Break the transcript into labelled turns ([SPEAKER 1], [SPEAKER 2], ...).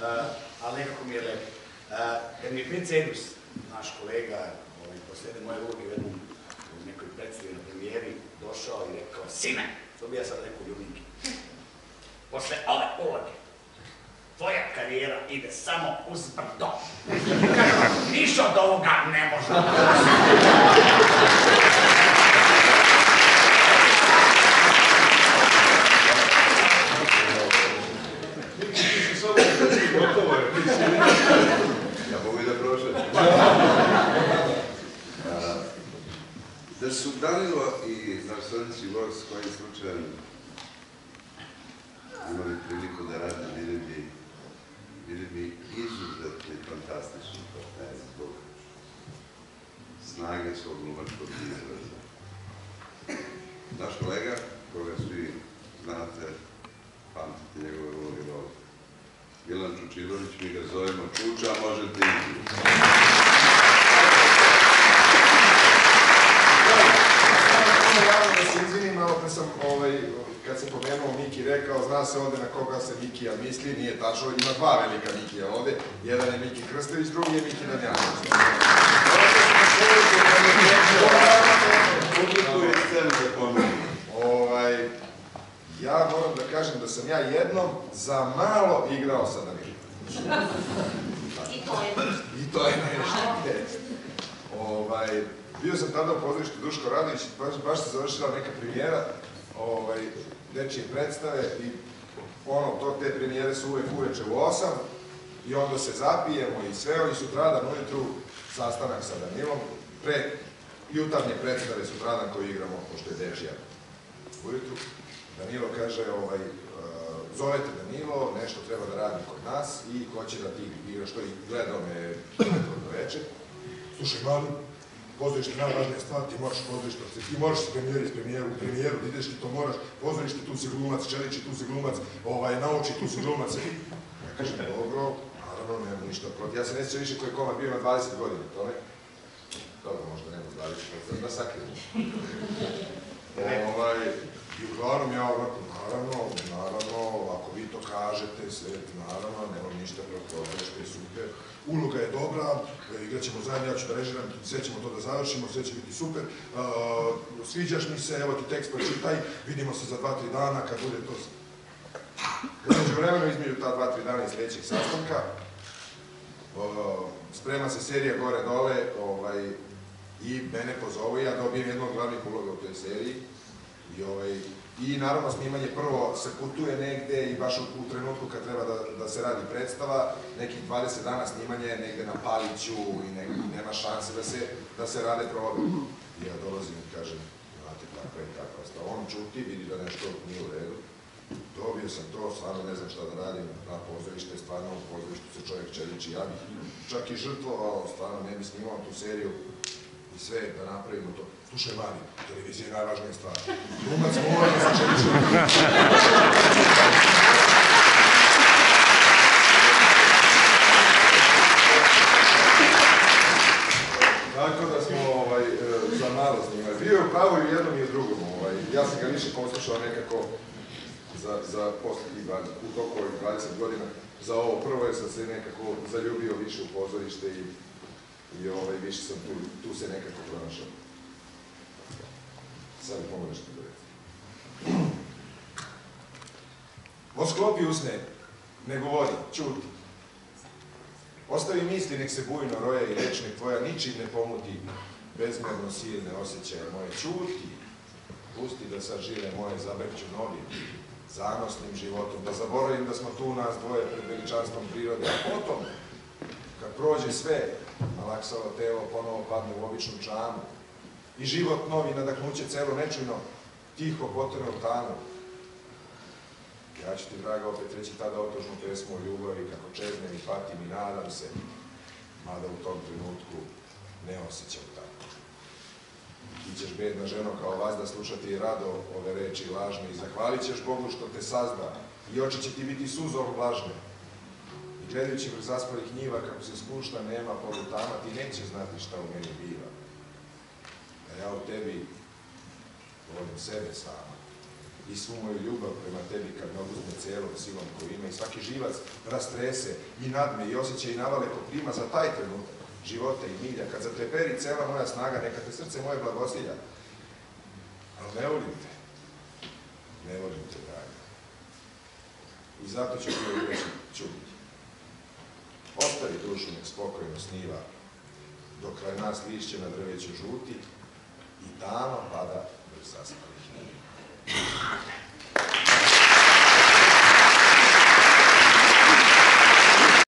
[SPEAKER 1] ali nekako mi je lepo. Kad mi je Prince Edus, naš kolega, posljedne moje uloge u nekoj predstavi na premijeri, došao i rekao: sine, to bi ja sad rekao ljubinki, posle ove uloge tvoja karijera ide samo uz brdo. Niš od ovoga ne može da
[SPEAKER 2] ja mogu i da prošem. Da su Danilo i naš sledeći gost kojim slučajem imali priliku da rade, bili bi izuzetno i fantastični partneri zbog snage svog glumačkog izraza. Naš kolega, koga svi znate, pamtite njegove uloge ovdje, Milan Čučilović, mi ga zovemo Čuča, možete i
[SPEAKER 3] javno da se izvinim, malo pre sam, kad sam pomenuo Miki rekao, zna se ovde na koga se Mikija misli, nije tačno, ima dva velika Mikija ovde, jedan je Miki Krstević, drugi je Miki Damjanović.
[SPEAKER 2] publiku i scenu da pomenu.
[SPEAKER 3] Ja moram da kažem da sam ja jednom za malo igrao sa Danilom. I to je nešto. Bio sam tada u pozorištu Duško Radović, baš se završila neka premijera dečije predstave i te premijere su uvek uveče u 8 i onda se zapijemo i sve, oni sutradan ujutru sastanak sa Danilom, pre jutarnje predstave sutradan koju igramo, pošto je dečija ujutru. Danilo kaže, zovete Danilo, nešto treba da radi kod nas i ko će da ti igraš to i gledao me do veče. Slušaj, mali, pozorište je najvažnija stvar, ti moraš pozorište, ti moraš se u premijeru, ideš ti to moraš, pozorište, tu si glumac, Čelići, tu si glumac, nauči, tu si glumac. Ja kažem, dobro, naravno, nemam ništa protiv. Ja se ne sjećam više koji komad bio na 20 godina, to ne? Dobro, možda nema 20, da sakrijem. I uglavnom ja ovako, naravno, ako vi to kažete, sve, naravno, nemam ništa protiv toga, što je super. Uloga je dobra, igraćemo zajedno, ja ću da režiram, sve ćemo to da završimo, sve će biti super. Sviđaš mi se, evo ti tekst pročitaj, vidimo se za 2-3 dana kad bude to. Među vremenu između ta 2-3 dana iz sledećeg sastanka, sprema se serija gore-dole i mene pozovu i ja dobijem jednu od glavnih uloga u toj seriji. I naravno snimanje prvo se putuje negde i baš u trenutku kad treba da se radi predstava, nekih 20 dana snimanje negde na Paliću i nema šanse da se rade probe. I ja dolazim i kažem, znate takva i takva stava. On čuti, vidi da nešto nije u redu. Dobio sam to, stvarno ne znam šta da radim na pozorište, stvarno u pozorištu se čovjek Čelići, ja bih čak i žrtvovao, stvarno ne bih snimao tu seriju i sve da napravimo to. Slušaj, Mari, televizija je najvažnija stvar. Glumac mora da se Čelići. Tako da smo za malo snimali. Bio je upravo i u jednom i u drugom. Ja sam ga više poslušao nekako za poslednjih 20, u toku ovih 20 godina. Za ovo prvo jer sam se nekako zaljubio više u pozorište i više sam tu se nekako pronašao. Sad mi pomoći da reći. On sklopi usne, ne govori, čuti. Ostavi misli, nek se bujno roje i reč nek tvoja ničim ne pomuti bezmerno silne osjećaje moje. Čuti, pusti da sad žile moje zabrkću novim, zanosnim životom, da zaboravim da smo tu nas dvoje pred veličanstvom prirode, a potom, kad prođe sve, malaksalo telo ponovo padne u običnu čamu i život novi nadahnuće celo nečujno, tiho potone u tanu. Ja ću ti, draga, opet reći tada otužnu pesmu o ljubavi, kako čeznem i patim i nadam se, mada u tom trenutku ne osjećam tako. Ti ćeš, bedna ženo, kao vazda slušati rado ove reči lažne i zahvalit ćeš Bogu što te sazda i oči će ti biti suzom vlažne. I gledajući vrh zaspalih njiva kako se spušta nema polutama, ti neće znati šta u meni biva. A ja u tebi volim sebe sama. i svu moju ljubav prema tebi kad me oduzme celom silom koju ima i svaki živac rastrese i nadme i osjeća i navale ko prima za taj trenutak života i milja, kad zatreperi cela moja snaga, neka te srce moje blagosilja. Ali ne volim te. Ne volim te, draga. I zato ću ti reći čuditi. Ostavi dušu nek spokojno sniva, dok kraj nas lišće na drveću žuti i tamo pada bez zaspalih nije.